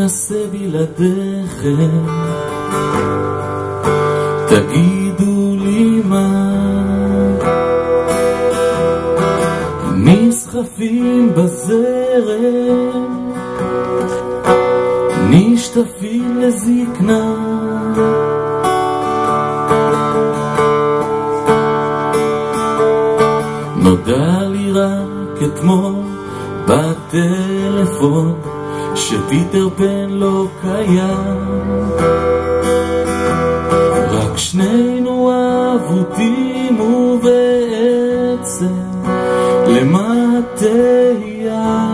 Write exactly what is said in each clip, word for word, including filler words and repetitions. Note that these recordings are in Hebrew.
אעשה בלעדיכם? תגידו לי מה. נסחפים בזרם, נשטפים לזקנה, נודע לי רק אתמול בטלפון שפיטר פן לא קיים, רק שנינו אבודים ובעצם למה תהיה.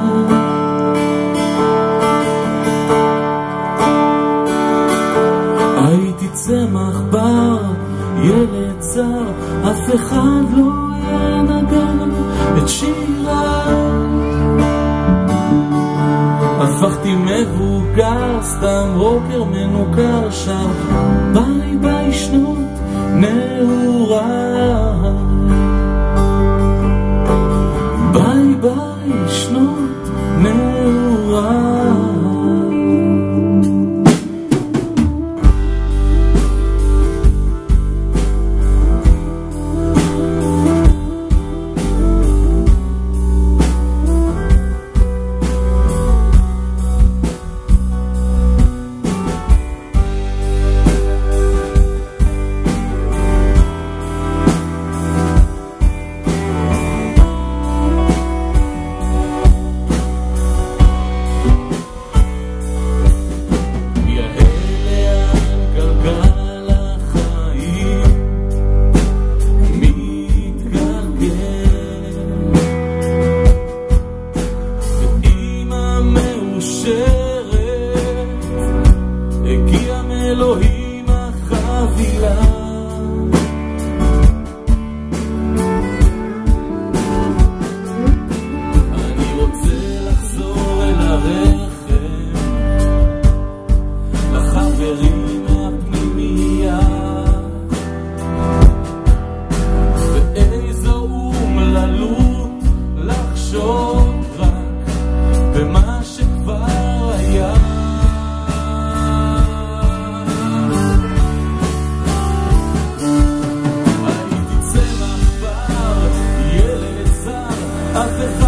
הייתי צמח בר, ילד צר, אף אחד לא ינגן את שירה. הפכתי מבוגר, סתם רוקר מנוכר שם. ביי ביי שנות נעוריי, ביי ביי שנות נעוריי. אלוהים החבילה, אני רוצה לחזור אל הרחם, לחברים מהפנימייה, ואיזו אומללות לחשוב רק במה שכבר היה. I've